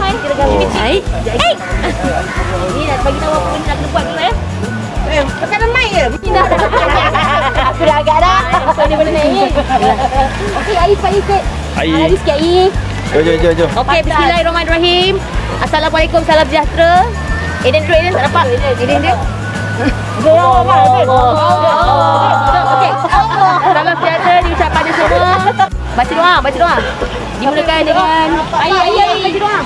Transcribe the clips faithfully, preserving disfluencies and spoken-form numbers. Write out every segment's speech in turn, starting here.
ramai. Baik. Baik. Ni dah bagi tahu apa benda nak kena buat dulu ya. Eh, perkara main je. Dah. Aku dah agak dah. Kau ni boleh main. Okey, Air cepat ikut. Air. Lari sikit Air. Jom, jom, jom, jom. Okey, bismillahirrahmanirrahim. Assalamualaikum, salam sejahtera. Eden duduk, Eden tak nampak. Eden dia. Okey. Salam sejahtera diucapkan pada semua. Baca doa, baca doa. Dimulakan dengan Air, Air, Air, baca doa.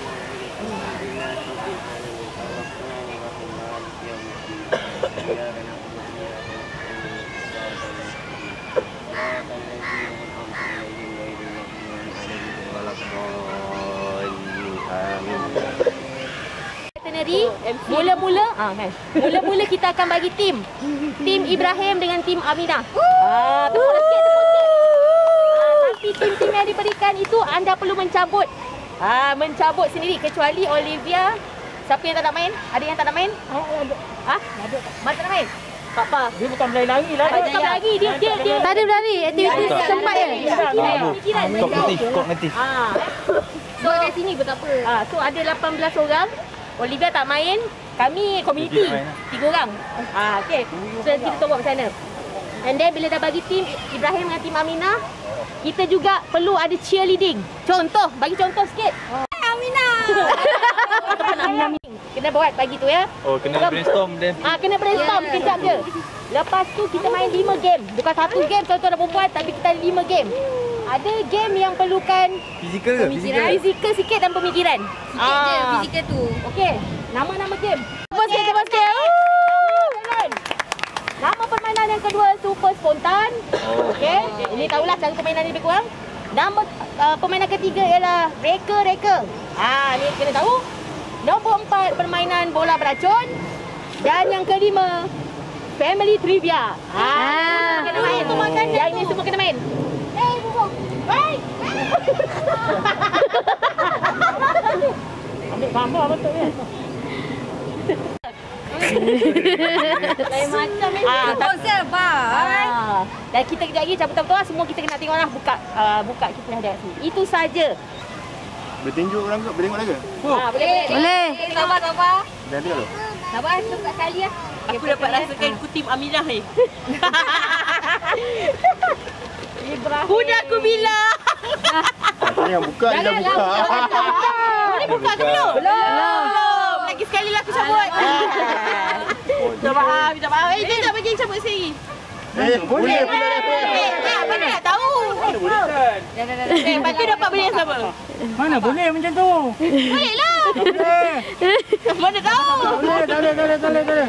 Mula-mula ah kan. Mula-mula kita akan bagi tim. Tim Ibrahim dengan tim Aminah. Ah, tepuk sikit, tepuk sikit. Ah, nanti tim-tim yang diberikan itu anda perlu mencabut. Ah, mencabut sendiri kecuali Olivia. Siapa yang tak nak main? Ada yang tak nak main? Ah, ada. Mana tak nak main? Tak apa. Dia bukan berlari-lari lah. Dia bukan berlari. Dia dia dia. Tak ada berlari. Aktiviti sempat je. Kognitif, kognitif. Ah. So kat sini betapa? Ah, so ada lapan belas orang. Olivia tak main, kami community tiga orang. Ah, okey. So kita tahu buat macam mana. And then bila dah bagi tim Ibrahim dengan tim Aminah, kita juga perlu ada cheerleading. Contoh, bagi contoh sikit. Oh. Aminah. Kena buat pagi tu ya. Oh, kena brainstorm dia. Ah, kena brainstorm yeah. Kejap je. Lepas tu kita main lima game. Bukan satu game tuan-tuan dan perempuan, tapi kita ada lima game. Ada game yang perlukan fizikal ke? Fizikal, fizikal sikit dan pemikiran. Sikit ah. je fizikal tu. Okey, nama-nama game. Super sikit, super sikit. Nama permainan yang kedua super spontan. Oh. Okey, ini tahulah cara permainan ni lebih kurang. Nama uh, permainan ketiga ialah reka-reka. Ah, ni kena tahu. Nombor empat permainan bola beracun. Dan yang kelima family trivia. Ah, kena main. Itu makanan. Yang ini semua kena main. Eh, bubuk. Baik. Ambil gambar betul kan? Lain macam ni. Ah, konsep bye. Dan kita kejap lagi cabutan betul semua kita kena tengok lah buka uh, buka kita dah ada sini. Itu saja. Boleh tunjuk orang ke? Boleh tengok lagi? Ah, boleh. Boleh. Sabar, sabar. Dah ada tu. Sabar, cuba kat kali lah. Aku dapat rasakan aku tim Aminah ni. Sudah aku bilang. Ini yang buka, ini yang buka. Ini buka ke belum? Belum. Lagi sekali lah aku cabut. Minta maaf, minta maaf. Eh, dia tak bagi cabut sendiri. Eh, boleh, boleh. Eh, apa dia nak tahu? Eh, lepas tu dapat beli yang sama. Mana boleh macam tu? Boleh lah. Boleh. Mana tahu? Boleh, tak boleh, tak boleh, tak boleh, tak boleh.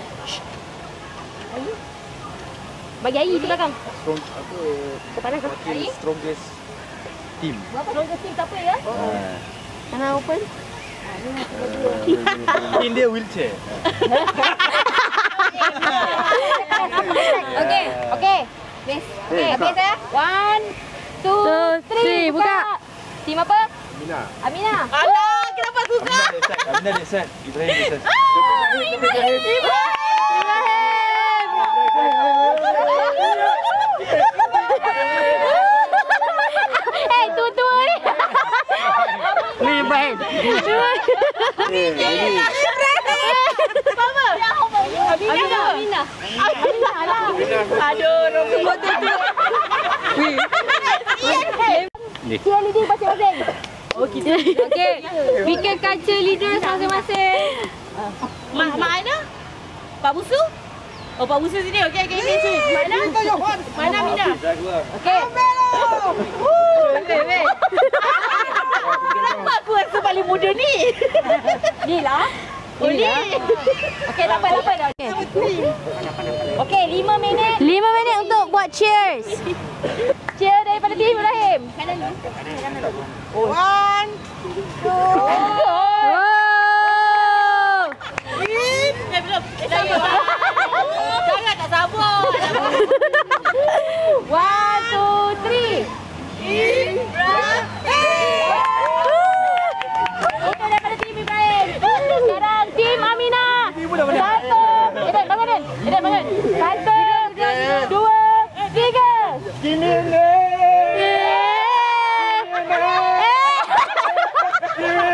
Bagi air di belakang. Strong, apa? Kepanas ke? Air? Strongest team. Berapa strongest team tak apa ya? Oh. Tangan open. In dia wheelchair. Okey, okey. Yes. Okey, habis ya. One, two, three, buka. Tim apa? Aminah. Aminah. Alah, kenapa aku kau? Aminah dia set. Ibrahim dia set. Ibrahim. Eh, tu-tu ni. Ni Ibrahim. Aminah. Apa? Aminah. Aminah. Aminah lah. Aduh, nombor tu tu. Cheerleading masing-masing. Oh, kita. Okey. Fikirkan cheerleader masing-masing. Mak mak Ana? Pak Busu? Oh, Pak Busu sini. Okey, okey, okey. Mana? Mana Aminah? Okey. Weh, weh. Kenapa aku rasa paling muda ni? Ni lah. Oh, ni. Okey, tak apa, tak apa dah. Okey, lima minit. lima minit untuk buat cheers. Cheer daripada tim Ibrahim. Kanan dulu. One, two. Oh. Eh, belum. Eh, sabar. Jangan tak sabar. One, two, three. Ibrahim. Itu daripada tim Ibrahim. Sekarang tim Aminah. Satu. Eden, bangun Eden. Eden, bangun. Satu, dua, tiga. Gini ni. Eh.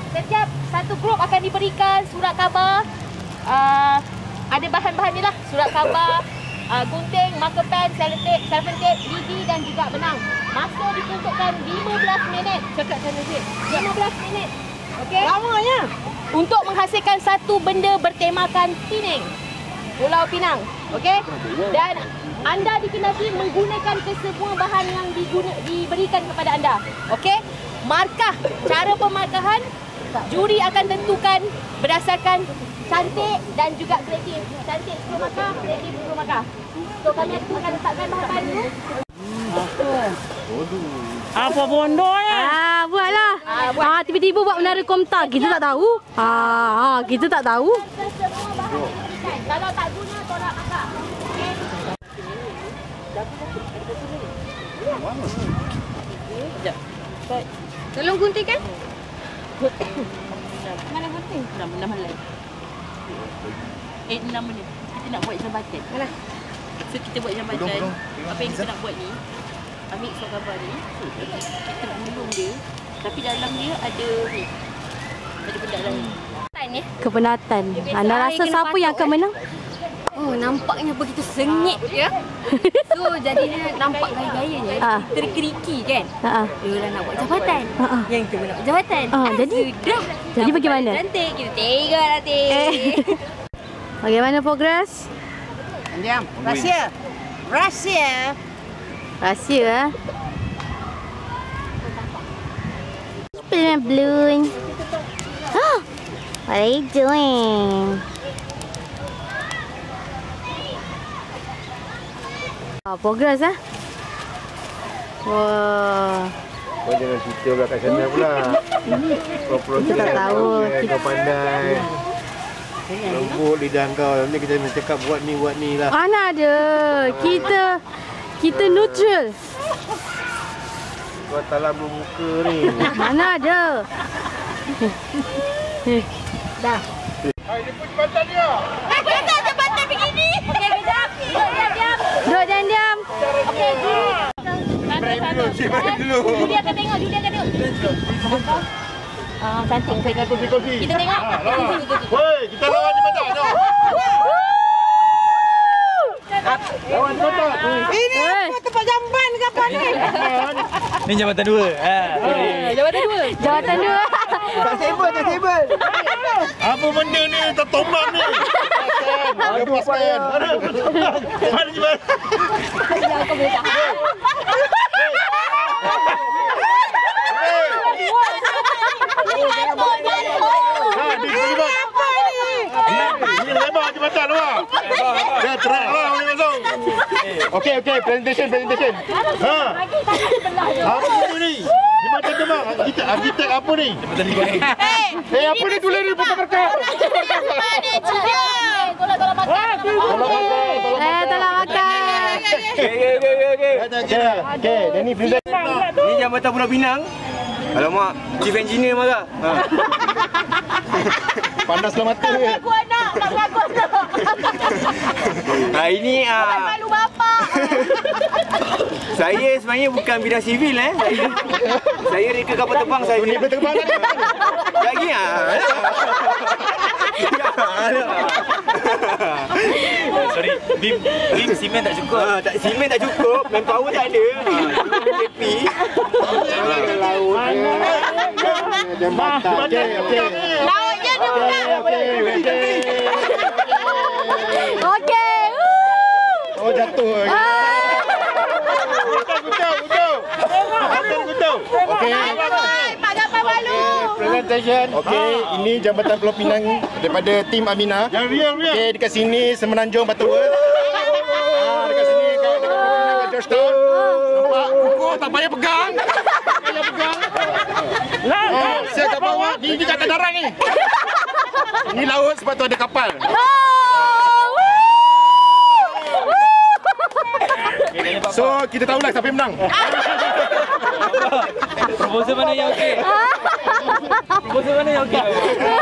setiap satu grup akan diberikan surat khabar. Uh, ada bahan-bahan ni lah, surat khabar, uh, gunting, marker pen, selotip, selfon tape, lidi dan juga benang. Masa ditentukan lima belas minit. Cakap sana sikit. lima belas minit. Okey? Lamanya. Untuk menghasilkan satu benda bertemakan Pinang. Pulau Pinang. Okey? Dan anda dikenali menggunakan kesemua bahan yang diguna, diberikan kepada anda. Okey? Markah, cara pemarkahan, juri akan tentukan berdasarkan cantik dan juga kreatif. Cantik sepuluh markah, kreatif sepuluh markah. So kami akan letakkan bahan-bahan dulu. Apa bondonya? Ah, buatlah. Ah, buat. ah tiba-tiba buat menara komtak. Kita tak tahu. Ah, ah kita tak tahu. Semua bahan diberikan. Kalau tak guna, tolak markah. Okey? Tolong guntingkan. Mana gunting? Enam, enam halai. Eh, enam menit. Kita nak buat jambatan. Mana? So, kita buat jambatan. Apa yang kita nak buat ni, ambil surat khabar ni, kita gulung dia. Tapi dalam dia ada ni. Ada benda dalam ni. Kepenatan. Anda rasa siapa yang akan menang? Oh, nampaknya begitu sengit ya. So, jadinya nampak gaya-gayanya. Ah. Terkeriki kan? Ha ah. Dia nak buat jabatan. Ha ah. Yang tu nak buat jabatan. Ah, jadi Sudah. jadi bagaimana? Cantik. Kita tengok nanti. Eh. Bagaimana progres? Diam. Rahsia. Rahsia. Rahsia ah. Balloon balloon. Oh, what are you doing? Oh, progress ah. Wah. Kau jangan cerita pula kat sana pula. Kau proses. Kita tak tahu. Kau pandai. Lembut lidah kau. Nanti kita nak cakap buat ni, buat ni lah. Mana ada. Kita kita neutral. Kau tak lama muka ni. Mana ada. Dah. Hai, dia pun jembatan dia. Kita jambatan begini. Okey, kejap. Duduk diam-diam. Duduk dan diam. Okey, guru. Break dulu, break dulu. Judi akan tengok, Judi akan tengok. Ah, cantik. Kita tengok. Kita tengok. Woi, kita lawan jembatan tau. Lawan jembatan. Ini apa tempat jamban ke apa ni? Ni jambatan dua. Ha, sorry. Jabatan dua. Jawatan dua. Tak sable, tak sable. Apa benda ni? Tertombak ni. Lepaskan. Lepaskan. Mana jembatan? Kau boleh tak? Ha, di sini apa ni? Ini lebar jembatan luar. Dah terak lah boleh masuk. Okey, okey, presentation, presentation. Ha. Apa ni? Jembatan tembak. Arkitek, arkitek apa ni? Jambatan ni goreng. Eh, apa ni tulis ni bukan kertas? Tolong-tolong makan. Tolong makan, tolong Eh, tolong makan. Okey, okey, okey, okey. Okey, okey, dan ni present. Ni jambatan Pulau Pinang. Alamak, chief engineer marah. Ha. Pandaslah mata dia. Aku anak, tak aku anak. Ha, ini ah Malu bapak. saya sebenarnya bukan bidang sivil eh. Saya, saya reka kapal terbang saya. Ni boleh terbang lagi. Lagi ah. Sorry, bim bim simen tak cukup. Ha, tak simen tak cukup, manpower tak ada. Ha, K P. Laut dia. Jembatan. Okey, okey. Lautnya dia bukan. Okey. Oh, jatuh. Gutau, gutau, gutau. Gutau, gutau. Okey. Pak Gapal malu. Presentation. Okey, ini jambatan Pulau Pinang daripada tim Aminah. Yang real, real. Okey, dekat sini Semenanjung Batu World. Ah, dekat sini kat dekat Pulau Pinang kat Georgetown. Nampak kuku tak payah pegang. Tak payah pegang. Oh, saya kat bawah, ni di kat darat ni. Ini laut sebab tu ada kapal. So, kita tahulah siapa yang menang. Proposal mana yang okey? Proposal mana yang okey?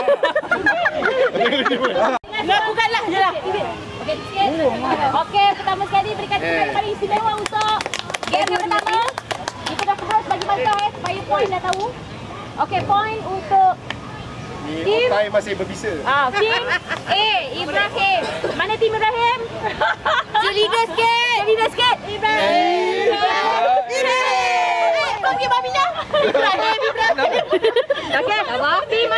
Lakukanlah je lah. Okey, sikit. Okey, pertama sekali berikan tepuk yang paling istimewa untuk game yang pertama. Kita dah terus bagi markah eh, supaya point dah tahu. Okey, point untuk Tim Otai masih berbisa. Ah, tim A, Ibrahim. Mana tim Ibrahim? Cheerleader sikit. Cheerleader sikit. Ibrahim. Ibrahim. Kau pergi Mamina. Ibrahim, Ibrahim. Okey, apa? Tim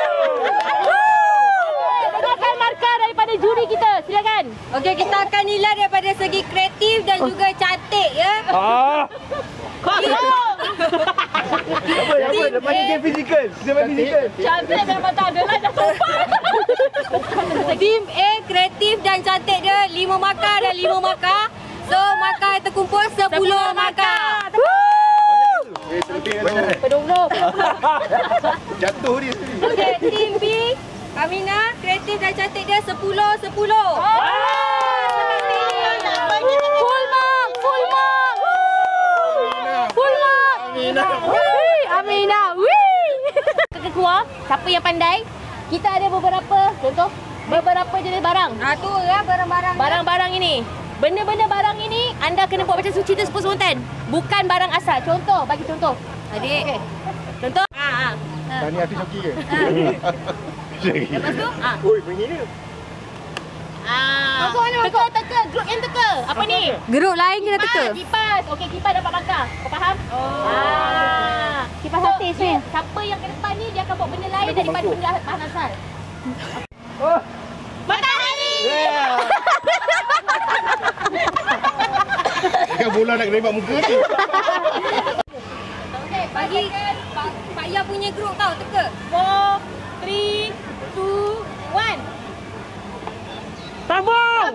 dengarkan markah daripada juri kita. Silakan. Okey, kita akan nilai daripada segi kreatif dan juga cantik ya. Ah. Kosong. Apa apa lepas ni game fizikal. Kita main fizikal. Cantik memang tak ada lah dah sopan. Tim A kreatif dan cantik dia lima markah dan lima markah. So markah yang terkumpul sepuluh markah. Eh, selebih tu. Pedung-pedung. Jatuh dia. Okey, tim B Amina kreatif dan cantik dia sepuluh sepuluh. Full mark, full mark. Full mark. Amina. Wih, Amina. Wih. Kita keluar, siapa yang pandai? Kita ada beberapa, contoh, beberapa jenis barang. Ah tu ya barang-barang. Barang-barang ini. Benda-benda barang ini anda kena buat macam suci tersebut spontan. Bukan barang asal. Contoh, bagi contoh. Adik. Okey. Contoh. Ha ah. Tani Hafiz Hoki ke? Lepas tu, ah. Oi, begini. Ah. Teka, teka, grup yang teka. Apa ni? Geruk lain kena teka. Ah, kipas. Okey, kipas dapat markah. Kau faham? Oh. Ah. Kipas So, artis ni. siapa yang ke depan ni dia akan buat benda lain daripada benda bahan asal. Oh. Matahari. Kan bola nak rembat muka ni. Okey, Bagi Pak Pak Ya punya geruk tau teka. four, three, two, one. Sambung.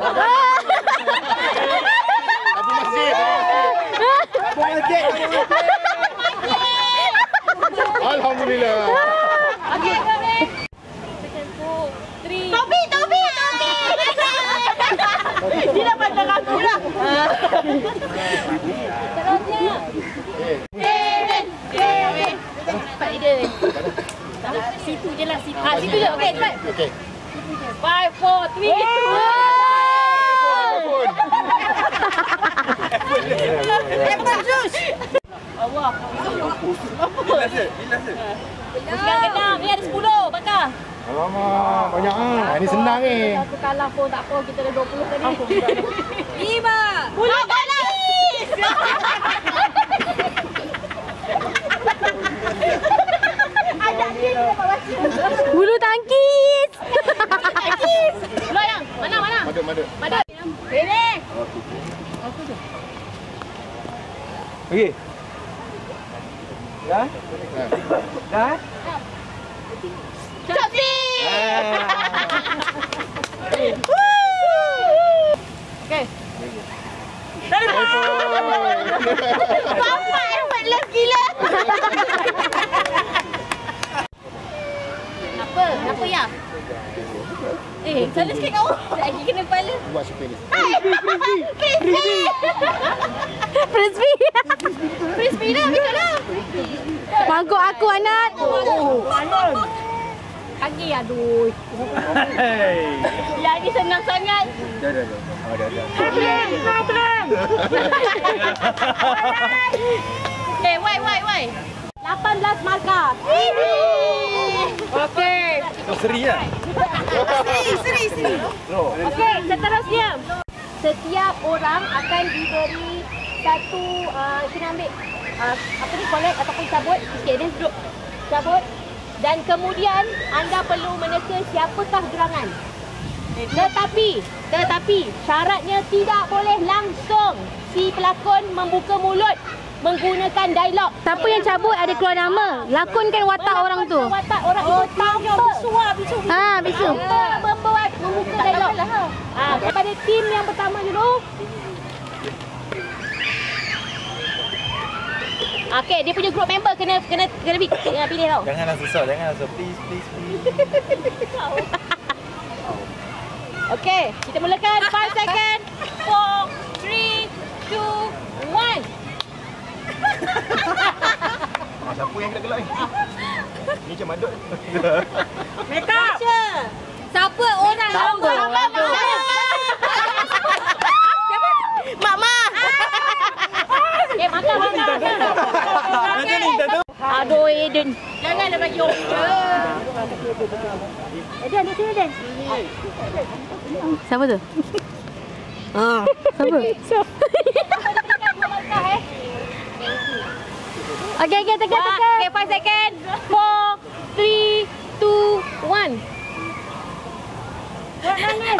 Abu Masjid. Projek. Alhamdulillah. Okey, okey. Two, three. Topi, topi, topi. Dia dah pandang aku lah. Terusnya. Eh, eh. Cepat leader. Situ je lah, situ. Ah, situ je. Okey, cepat. Okey. Five, four, three, two, one. Cepat, Jus. Allah. Bilas je, bilas je. Sekarang genap. Ni ada sepuluh bakar. Alamak, banyak ah. Ini senang ni. Aku kalah pun tak apa. Kita dah dua puluh tadi. Lima. Bulu tangkis. Ajak dia dia dapat baca. Bulu tangkis. Tangkis. Bulu yang. Mana, mana? Madut, madut. Madut. Ini. Okey. Dah? Dah? Topi. Okey. Bapak effortless gila. Kenapa? Kenapa ya? Eh, salah sikit kau. Lagi kena kepala. Buat super ni. Frisbee. Frisbee. Frisbee dah, betul lah. Mangkuk aku, Anat. Lagi aduh. Hey. Yang ni senang sangat. Dah dah dah. Oh dah dah. Problem, problem. Eh, why, why, why? lapan belas markah. Okey. Kau seri lah. Seri, seri, seri. Okey, seterusnya. Setiap orang akan diberi satu, uh, kena ambil uh, apa ni, collect ataupun cabut. Sikit dia duduk. Cabut. Dan kemudian anda perlu meneka siapakah gerangan. Tetapi, tetapi syaratnya tidak boleh langsung si pelakon membuka mulut menggunakan dialog. Siapa yang cabut ada keluar nama. Lakonkan watak orang tu. Watak orang itu tanpa bisu. Ha, bisu. Tanpa membuat membuka dialog. Ha, kepada tim yang pertama dulu. Okey, dia punya group member kena kena kena pilih, kena pilih tau. Janganlah susah, janganlah susah. Please, please, please. Okey, kita mulakan five second. four, three, two, one. Ah, siapa yang gelak-gelak ni? Ni macam madut. Make up. Siapa orang lama? Mama. Eh, makan, makan, makan. Macam ni, dah tu. Ha, Aduh, Eden. Janganlah bagi order. Eden, di sini Eden. Siapa tu? Ah, siapa? Okey, okey, tekan, tekan. Okay, five second. Four, three, two, one. Buat nangis.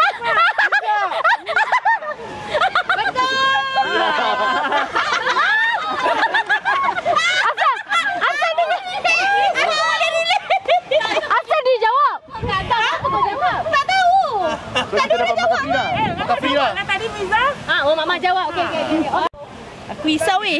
Asal dia jawab? Tak tahu apa kau jawab. Tak tahu. Tak ada orang jawab. Makan free lah. Tadi Miza. Ah, oh Mama jawab. Okey, okey, okey. Oh. Aku risau weh.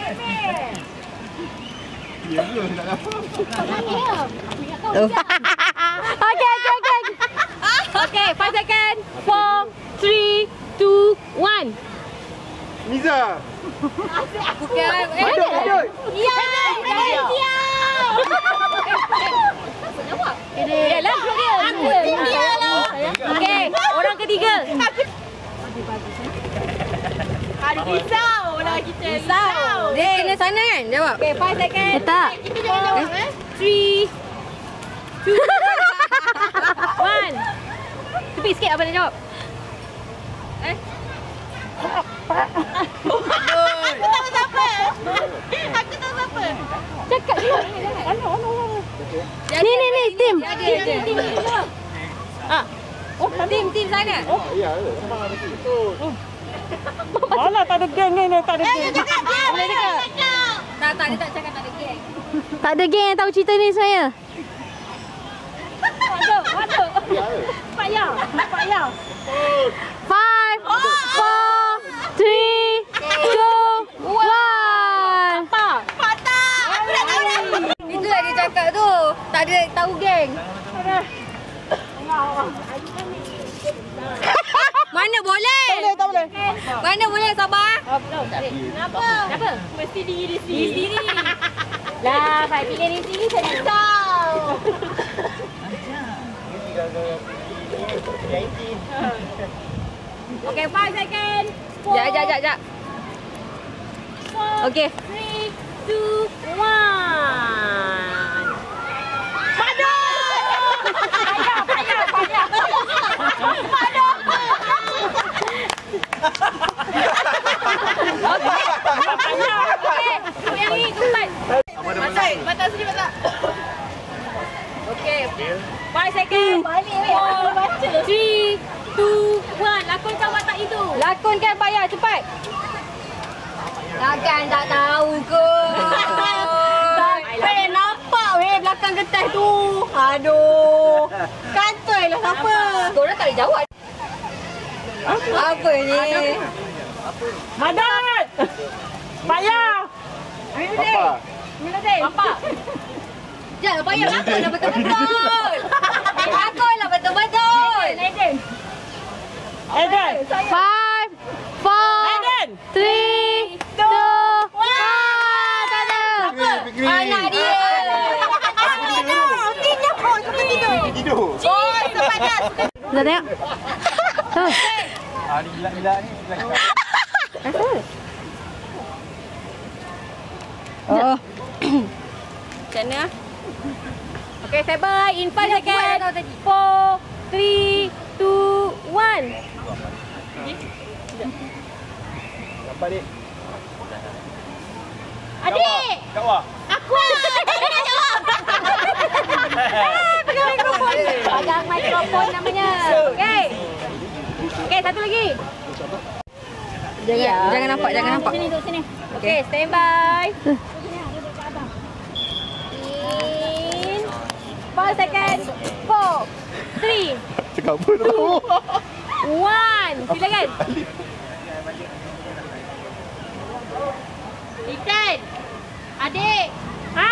Okey, okey, okey. Okay, five second. Four, three, two, one. Miza. Bukan. Eh, Badut, badut. Ya, ya. Yalah, dia. Aku dia lah. Okey, orang ketiga. Ada risau lah kita. Risau. Dia kena sana kan? Jawab. Okay, five second. Eh, tak. Kita jangan jawab eh. Three, two, one. Tepi sikit apa nak jawab. Eh? Aku tahu siapa. Aku tahu siapa. Cakap dia. Ano, ano, ano. Ni, ni, ni, Tim. Ada, ada. Ah. Oh, tim, tim sana. Oh, ya. Sembang ada tu. Alah, tak ada geng ni, tak ada geng. Boleh dekat. Tak, tak, dia tak cakap tak ada geng. Tak ada geng yang tahu cerita ni sebenarnya. Waduh, waduh. Payah, payah. Five, four, three, two, one. Patah. Patah. Aku nak tahu dah. Itulah dia cakap tu. Tak ada tahu geng. Mana boleh? Tak boleh. Mana boleh sabar? Kenapa? Kenapa? Mesti diri Di sini. Lah, Fai pilih di sini saya tahu. Okay, five second. Four, Jap, jap, jap, jap. four, Okey. three, two, one. Paduh! Payah, payah, payah. Paduh! Okey. Okey, yang ni keempat. Masak, masak sini masak. Okey. Five second. Four, three, two, one. Lakonkan watak itu. Lakonkan payah cepat. Takkan tak tahu kot. Weh, nampak weh belakang getah tu. Aduh. Kantoi lah siapa. Korang tak boleh jawab. Apa ni? Madat. Payah. Apa? Minadin. Nampak. Jangan payah lakon lah betul-betul. Lakon lah betul-betul. Eden. Eden. Five, four, Eden. three, two, one. Tak ada. Anak dia. Tidur. Oh, sepadan. Dah tengok. Tu. Ah, ni gila-gila ni. Oh. Macam mana? Okay, standby. In five second. Four, three, two, one. Apa dik? Adik. Kat bawah. Aku. Adik nak jawab. Pegang mikrofon. Pegang mikrofon namanya. Okay. Okay, satu lagi. Jangan Ya. jangan nampak, jangan nampak. Sini, duduk sini. Okay, standby. In five second. Four, three, Cakap apa tu? one. Silakan. Ikan. Adik. Ha.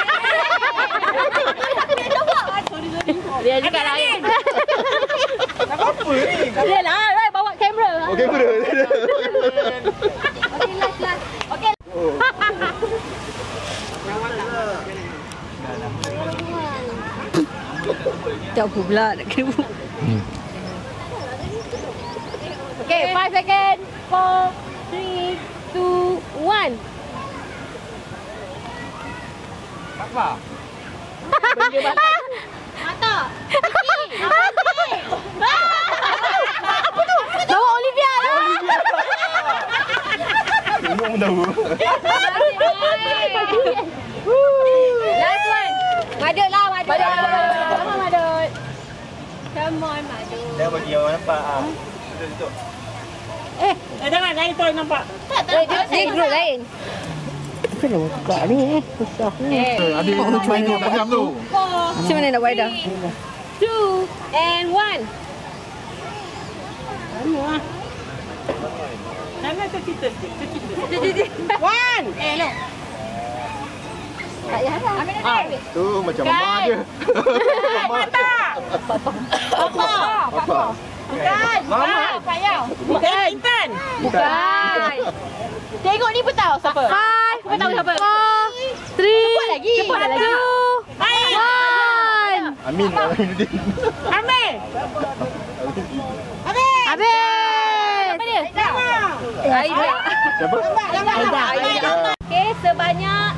Sorry, sorry. Dia juga lain. Apa ni? Dia lah, right, bawa kamera. Okey, bro. Okey, last, last. Okey. Tak apa pula nak kena buat. Okay, five second. Four, three, two, one. apa? Mata. Bawa Olivia lah. Tengok pun tahu. Last one. Madut lah, Madut. Madut. Come on, Madut. Come on, Madut. Dah bagi orang nampak ah. Tutup-tutup. Eh, jangan lain tu nampak. Eh, dia, dia group lain. Adik main ni pegang tu. Macam mana nak buat dah? Two and one. Jangan tercita sikit. One. Eh, no. Tak payah dah. Ambil dah. Tu macam mama dia. Mata. Apa? Apa? Bukan. Mama. Payah. Bukan. Intan. Bukan. Tengok ni pun tahu siapa. Five. Aku pun tahu siapa. Four. Three. Cepat lagi. Cepat lagi. Two. Baik. One. Amin. Aminuddin. Ambil. Habis. Apa dia? Aida. Siapa? Aida. Aida. Okey, sebanyak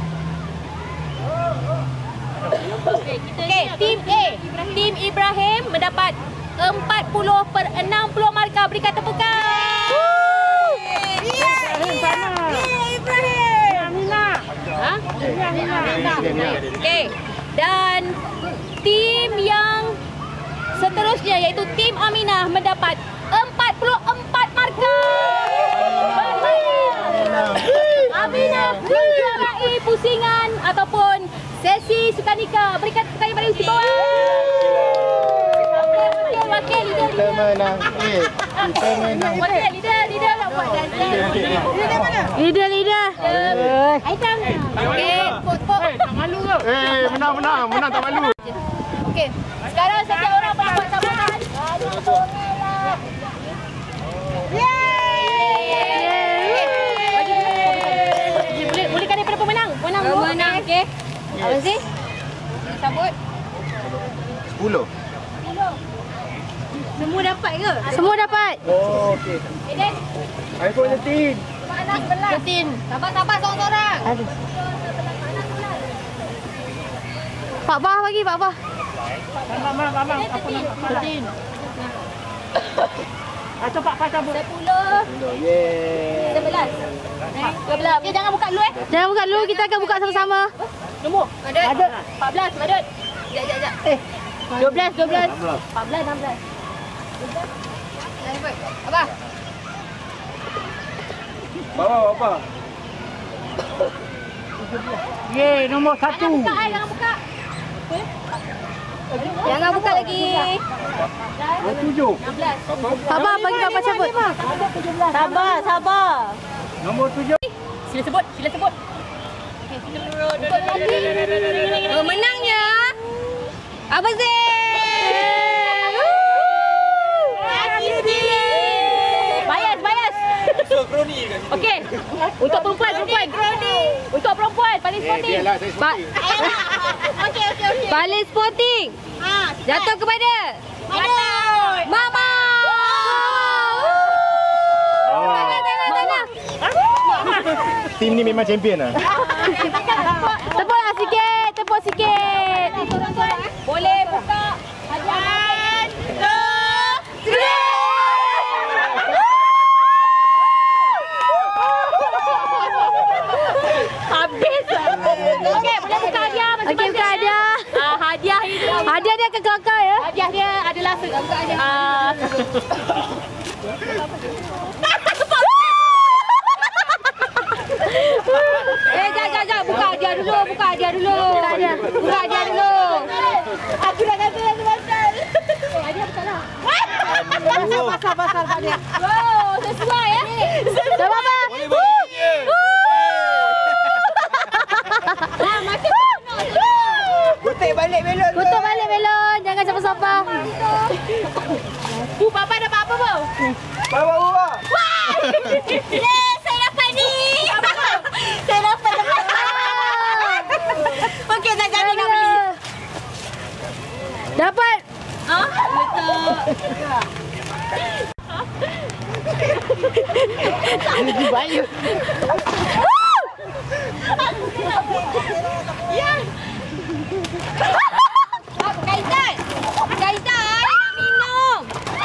Okey, tim A. Tim Ibrahim mendapat empat puluh per enam puluh markah. Berikan tepukan. Ha? Okey. Dan tim yang seterusnya iaitu tim Aminah mendapat empat puluh empat markah. Aminah menjuarai pusingan ataupun sesi sukanika. Berikan tepukan yang paling istimewa. Wakil, wakil, leader, Kita leader. menang. Eh, kita menang. Wakil, leader, leader nak buat dancer. Leader mana? Leader, leader. Aisyah. Okey, pot, pot. Eh, menang, menang. Menang tak malu. Okey, sekarang setiap orang mendapat sambutan. Yeay! Boleh, bolehkan daripada pemenang. Pemenang dulu. pemenang, okey. Apa sih? Sambut. Sepuluh. Semua dapat ke? Semua dapat. Oh, okey. Eden, iPhone thirteen. Anas belas. Ketin. Sabar-sabar seorang-seorang. Pak Bah bagi, Pak Bah. Abang, abang, apa nama? Ketin. Ah, coba Pak cabut. Sepuluh. Yeay. Sebelas. Sebelas. Okey, jangan buka dulu eh. Jangan buka dulu, kita akan buka sama-sama. Nombor. Madut. empat belas, Madut. Sekejap, sekejap, sekejap. Eh. dua belas, dua belas. empat belas, enam belas. Abah. Bawa apa? Ye, nombor satu. Jangan buka, eh. Jangan buka. Jangan buka lagi. Tujuh. enam belas. Pak Bah bagi Pak Bah cabut. Sabar, sabar. Nombor tujuh. Sila sebut, sila sebut. Pemenangnya Abang Zain. Bias, bias. So, kroni kat situ. Okey. Untuk perempuan, perempuan. Untuk perempuan, paling Eh, sporting. biarlah saya sporting. Okey, okey, okey. Paling sporting. Ha, Jatuh kepada Madut. Mama. Tanah, tanah, tanah. Tim ni memang champion lah. Tepuklah sikit, tepuk sikit. Boleh buka. One, two, three. Habis. Okey, boleh buka hadiah masing-masing. Okey, buka hadiah. Ah, hadiah ini. Hadiah dia akan kelakar ya. Hadiah dia adalah se- ah, Eh, jangan, jangan, jangan. Buka hadiah dulu, buka hadiah dulu. Buka hadiah, buka hadiah dulu. aku dah kata dah pasal. Eh, hadiah bukanlah. Pasal, pasal hadiah. Wow, sesuai ya. Dah apa? Boleh bagi dia. Ah, macam Kutik balik belon. Tutup balik belon. Jangan siapa-siapa. Uh, Papa dapat apa, Bau? Bawa bawa. Yeay, saya dapat ni. Saya dapat dapat. Okey, saya jadi nak beli. Dapat. Ha? Betul. Ini baik. Ya. Apa kaitan? Kaitan air nak minum.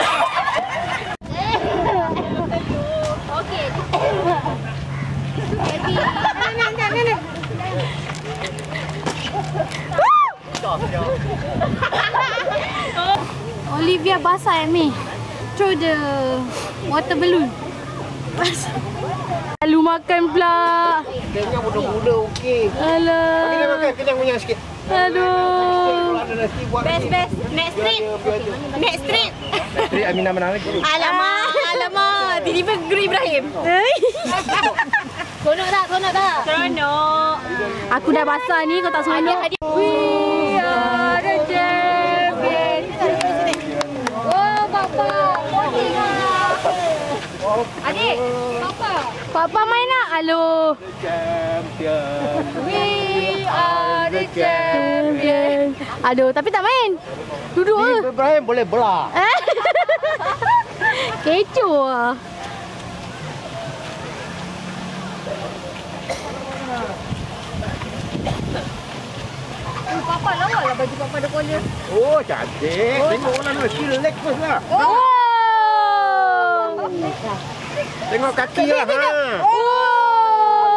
Okey. Jadi, nak nak nak nak. Olivia basah Amy. Throw the water balloon. Basah. Lalu makan pula. Kenyang muda-muda okey. Alah. Bagi dia makan kenyang punya sikit. Aduh. Best best. Next street. Next street. Jadi Aminah menang lagi. Alamak, alamak. Tiba-tiba Guru Ibrahim. Seronok tak? Seronok tak? Seronok. Aku dah basah ni, kau tak seronok. We are the champions. Oh, Papa. Morning lah. Adik, Papa. Papa main nak? Aloh. We are the champions. Aduh, tapi tak main. Duduk ke? Ibrahim boleh bola. Kecoh lah. Papa lawa lah baju Papa ada collar. Oh, cantik. Tengok orang nak relax first lah. Oh. Tengok kaki lah. Ha. Oh.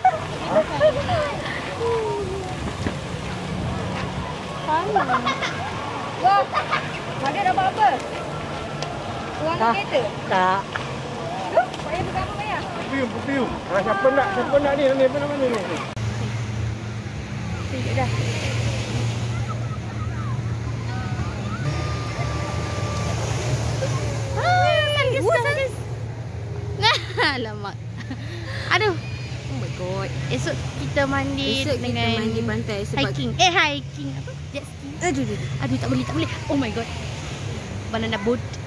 Wah, ada dah apa-apa? Uang kereta? Tak. Duh, bayar berapa bayar? Perfume, perfume. Ha, siapa nak? Siapa nak ni? Ni apa nama ni? Tunjuk dah. Alamak. Aduh. Oh my god. Esok kita mandi Esok dengan kita mandi pantai sebab hiking. Eh hiking apa? Jet ski. Aduh, aduh, aduh tak boleh, tak boleh. Oh my god. Banana boat.